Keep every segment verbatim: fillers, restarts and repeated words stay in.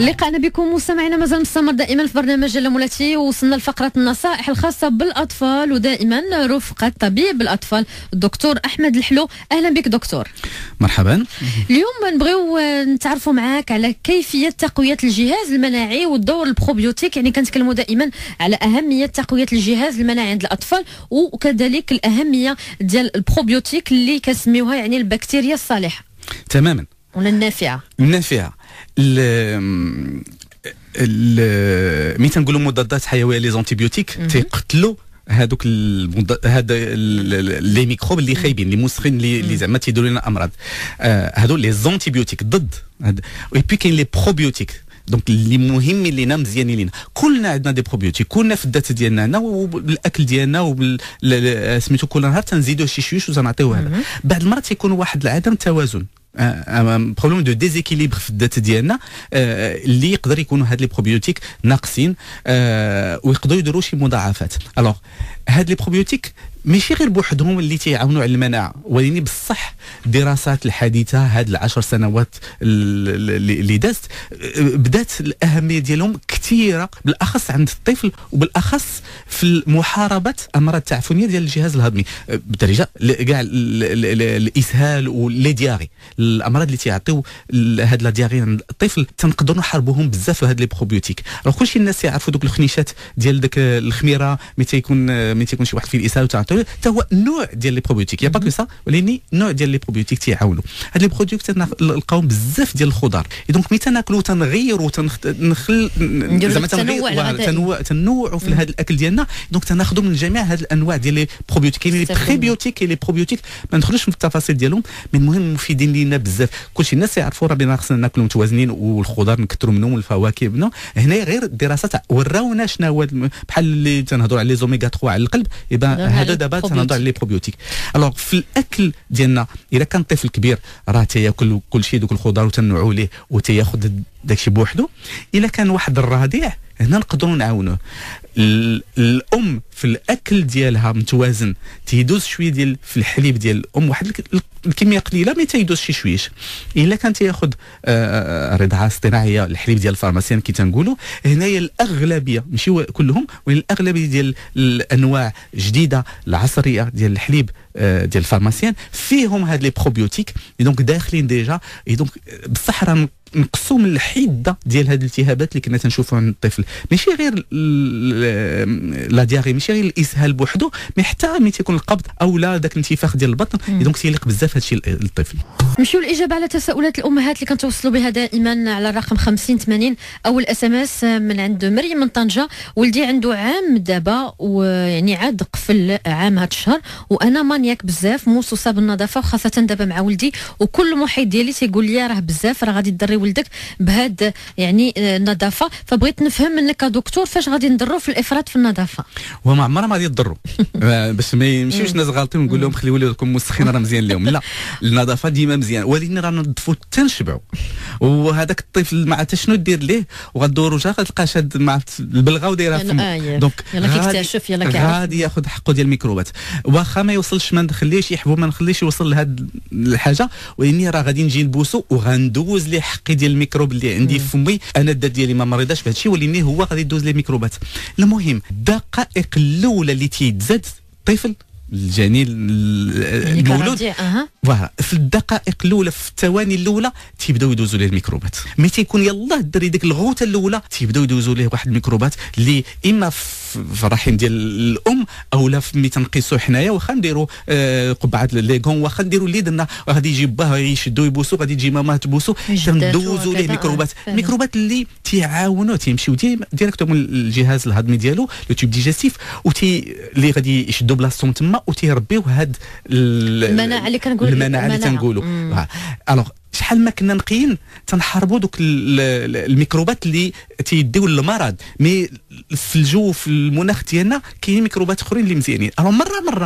لقاءنا بكم مستمعينا مازال مستمر دائما في برنامج مولاتي، وصلنا لفقرة النصائح الخاصة بالأطفال ودائما رفقة طبيب الأطفال الدكتور أحمد الحلو. أهلا بك دكتور. مرحبا. اليوم نبغيو نتعرفوا معاك على كيفية تقوية الجهاز المناعي والدور البروبيوتيك، يعني كنتكلموا دائما على أهمية تقوية الجهاز المناعي عند الأطفال وكذلك الأهمية ديال البروبيوتيك اللي كنسميوها يعني البكتيريا الصالحة. تماما. ولا النافعة. النافعة. ملي تنقولوا مضادات حيويه لي زونتيبيوتيك تيقتلوا هذوك هذا لي ميكروب اللي خايبين اللي مسخين اللي زعما تيديروا لنا امراض. هادو لي زونتيبيوتيك ضد. اي بي كاين لي بروبيوتيك دونك اللي مهمين لينا مزيانين لينا. كلنا عندنا دي بروبيوتيك، كلنا في الذات ديالنا هنا وبالاكل ديالنا وبال سميتو كل نهار تنزيدوا شي شويش وتنعطيوه هذا. بعض المرات تيكون واحد عدم توازن، بروبليم دو ديزيكيليبر في الذات ديالنا اللي يقدر يكونوا هاد لي بروبيوتيك ناقصين ويقدروا يديروا شي مضاعفات. الوغ هاد لي بروبيوتيك ماشي غير بوحدهم اللي تيعاونوا على المناعه، ولكن بصح الدراسات الحديثه هاد العشر سنوات اللي دازت بدات الاهميه ديالهم كثيره، بالاخص عند الطفل وبالاخص في محاربه امراض تعفنيه ديال الجهاز الهضمي بالدرجه كاع الاسهال ولي دياري، الامراض اللي تيعطيو هاد لا دياري عند الطفل تنقدروا نحاربوهم بزاف بهاد لي بروبيوتيك. راه كلشي الناس يعرفوا دوك الخنيشات ديال داك الخميره ملي تيكون ملي تيكون شي واحد فيه الاسهال وتعطيو حتى هو نوع ديال لي بروبيوتيك، يا با كو سا ولكن نوع ديال لي بروبيوتيك تيعاونوا. هاد لي بروبيوتيك تنلقاوهم بزاف ديال الخضر، دونك ملي تناكلوا تنغيروا تنخل زعما تنغيروا تنوع تنوعوا في هذا الاكل ديالنا، دونك تناخذوا من جميع هاد الانواع ديال لي بروبيوتيك. كاين لي بريبيوتيك كاين لي بروبيوتيك ما ندخلوش في التفاصيل ديالهم، من المهم مفيدين لينا بزاف. كلشي الناس يعرفوا راه بينا خصنا ناكلوا متوازنين والخضر نكثروا منهم والفواكه منهم. هنا غير الدراسات وراونا شنو هو بحال اللي تنهضروا على لي زوميغا ثلاثة على القلب، يبقى هذا دابا تنهضروا على لي بروبيوتيك. الوغ في الاكل ديالنا اذا كان طفل كبير راه تياكل كل شيء دوك الخضر وتنوعوا ليه وتياخذ داكشي بوحدو. الا كان واحد الرضيع هنا نقدروا نعاونوه. الام في الاكل ديالها متوازن تيدوز شويه ديال في الحليب ديال الام واحد الكميه قليله مي تيدوز شي شويش. الا كان تياخذ رضعه اصطناعيه الحليب ديال الفارماسيان كي تنقولوا، هنايا الاغلبيه ماشي كلهم ولكن الاغلبيه ديال الانواع جديده العصريه ديال الحليب ديال الفارماسيان فيهم هاد لي بروبيوتيك، دونك داخلين ديجا. دونك بصح راه نقصوا من الحده ديال هاد الالتهابات اللي كنا تنشوفوها عند الطفل، ماشي غير لا دياري ماشي غير الاسهال بوحدو، مي حتى ملي تيكون القبض او لا داك الانتفاخ ديال البطن، دونك تيليق بزاف هادشي للطفل. نمشيو للاجابه على تساؤلات الامهات اللي كنتوصلوا بها دائما على الرقم خمسين ثمانين. اول اس ام اس من عند مريم من طنجه. ولدي عنده عام دابا ويعني عاد قفل عام هذا الشهر وانا مانياك بزاف موسوسه بالنظافه، وخاصه دابا مع ولدي وكل محيط ديالي تيقول لي راه بزاف راه غادي تضري ولدك بهاد يعني النظافه. فبغيت نفهم منك دكتور فاش غادي نضروا في الافراط في النظافه. هو ما عمرها ما غادي يضروا باش ما يمشيوش الناس غالطين ونقول لهم خليوا ولادكم مسخين راه مزيان لهم. لا، النظافه ديما مزيان، ولكن راه نظفوا حتى نشبعوا. وهذاك الطفل ما عرفت شنو دير ليه وغدوروا جا غتلقى شاد مع البلغه ودايرها في دونك يلا كيكتشف يلا كيعرف غادي ياخذ حقه ديال الميكروبات. واخا ما يوصلش ما نخليهش يحبو ما نخليش يوصل لهاد الحاجه، ولكن راه غادي نجي نبوسو وغندوز ليه حقي ديال الميكروب اللي عندي في فمي. انا الذات ديالي ما مريضاش بهذا الشيء، ولكن هو غادي يدوز ليه ميكروبات. المهم الدقائق الاولى اللي تيتزاد الطفل الجنين المولود أه. في الدقائق الاولى في الثواني الاولى تيبداو يدوزوا ليه الميكروبات. ملي تيكون يلاه الدري ديك الغوته الاولى تيبداو يدوزوا ليه واحد الميكروبات اللي اما في الرحم ديال الام او لا ملي تنقيسوا حنايا واخا نديروا آه قبعه ليغون واخا نديروا اللي درنا غادي يجي باه يشدوا يبوسوا غادي تجي ماما تبوسوا تندوزوا ليه الميكروبات. الميكروبات اللي تيعاونوا تيمشيو ديريكتومون الجهاز الهضمي ديالو لو تيوب ديجستيف وتي اللي غادي يشدوا بلاصتهم تما وتيربيو هاد المناعه اللي كنقولوا المناعه اللي تنقولوا. الوغ شحال ما كنا نقيين تنحاربوا دوك الميكروبات اللي تيديو للمرض، مي في الجو في المناخ ديالنا كاينين ميكروبات اخرين اللي مزيانين. الوغ مره مره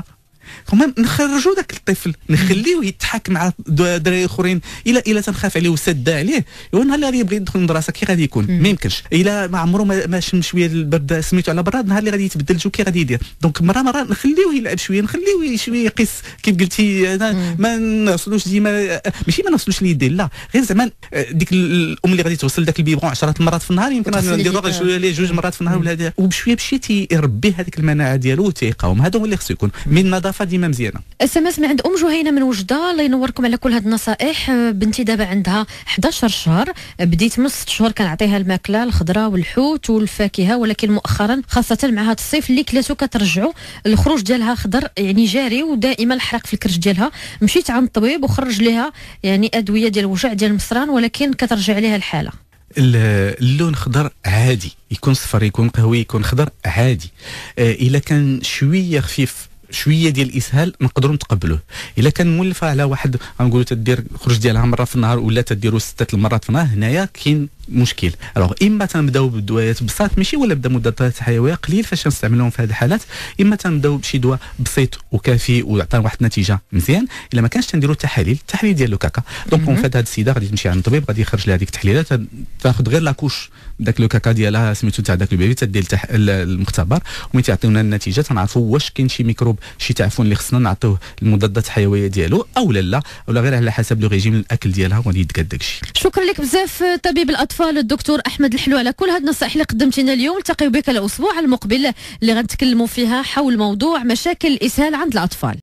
كمان نخرجوا ذاك الطفل نخليوه يضحك مع دراري اخرين، الا الا تنخاف عليه وسد عليه نهار اللي غادي يبغي يدخل المدرسه كي غادي يكون ما يمكنش، الا ما عمره ما شم شويه البرد سميتو على براد نهار اللي غادي يتبدل جو كي غادي يدير. دونك مره مره نخليوه يلعب شويه، نخليوه شويه يقيس كيف قلتي ما نوصلوش ديما ماشي ما نوصلوش ليديه لا، غير زعما ديك الام اللي غادي توصل داك البيبغون عشرة المرات في النهار يمكن نديروا شويه ليه جوج مرات في النهار ولا هذا، وبشويه بشويه تيربي هذيك المناعه ديالو وتيقاوم. هذا هو اللي خصو يكون من النظافه ديما مزيانه. اس ام اس من عند ام جهينه من وجده، الله ينوركم على كل هذه النصائح. بنتي دابا عندها حداش شهر، بديت من ست شهور كنعطيها الماكله الخضراء والحوت والفاكهه، ولكن مؤخرا خاصه مع هذا الصيف اللي كلاتو كترجعوا الخروج ديالها خضر يعني جاري ودائما الحرق في الكرش ديالها. مشيت عند الطبيب وخرج لها يعني ادويه ديال الوجع ديال المصران، ولكن كترجع لها الحاله. اللون خضر عادي، يكون صفر يكون قهوي يكون خضر عادي. آه الا كان شويه خفيف شويه ديال الاسهال نقدروا نتقبلوه. الا كان مولفه على واحد غنقولوا تدير خرج ديالها مره في النهار ولا تديروا سته المرات في النهار، هنايا كاين مشكل. الوغ اما تنبداو بالدويات بساط ماشي ولا بدا مضادات حيويه قليل فاش نستعملوهم في هذه الحالات، اما تنبداو بشي دواء بسيط وكافي ويعطينا واحد النتيجه مزيان. الا ما كانش تنديروا تحاليل التحاليل ديال لوكاكا. دونك اون فات هذه السيده غادي تمشي عند الطبيب غادي يخرج لها هذيك التحليلات، تاخذ غير لاكوش داك لوكاكا ديالها سميتو تاع داك البيبي، تدير تح... المختبر ومن تعطيونا النتيجه تنعرفوا واش كاين شي ميكروب شي تعفن اللي خصنا نعطيوه المضادات الحيويه ديالو او لا لا، ولا غير على حسب لو ريجيم الاكل ديالها وغادي يتقاد داكشي. شكرا لك بزاف طبيب الاطفال الدكتور احمد الحلو على كل هذه النصائح اللي قدمتينا اليوم. التقيو بك الاسبوع المقبل اللي غنتكلموا فيها حول موضوع مشاكل الاسهال عند الاطفال.